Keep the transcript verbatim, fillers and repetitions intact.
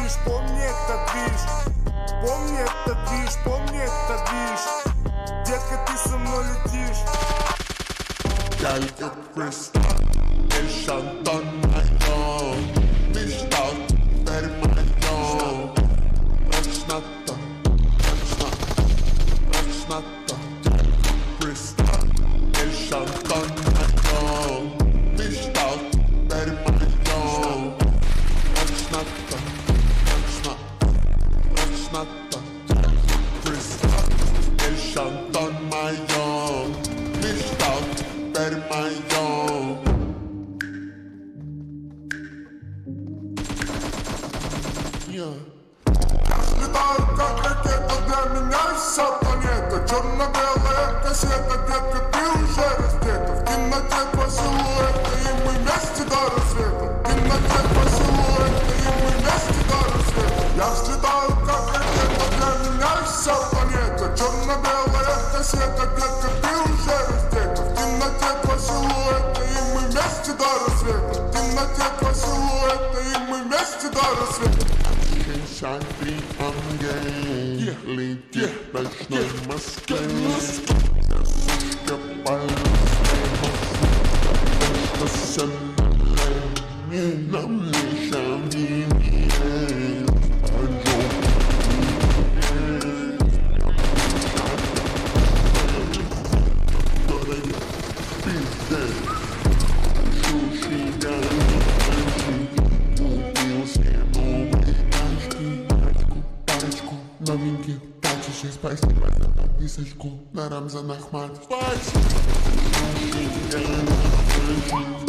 движ, помни этот движ. Помни этот движ, помни этот движ. Детка, ты со мной летишь. Girl, you crystal, el Shantan mayo. Mishta, per mayo. Rashnata, rashnata, rashnata. Crystal, el Shantan mayo. Mishta, per mayo. Rashnata, rashnata, rashnata. Crystal, el Shantan mayo. Mishta, per mayo. Yeah. Летаю как ракета, для меня вся планета. Черно-белая кассета, детка, ты уже раздета. В темноте твой силуэт, и мы вместе до рассвета. В темноте твой силуэт, и мы вместе до рассвета. Я взлетаю как ракета, для меня вся планета. Черно-белая кассета, детка, ты уже раздета. В темноте твой силуэт, и мы вместе до рассвета. В темноте твой силуэт, и мы вместе до рассвета. Шантри ангел, летит в ночной Москве. Сушка пальцев, что сценарий нам не шамдинет. Новеньких тачащих, спасибо за подписочку на Рамзан Ахматов. Спасибо.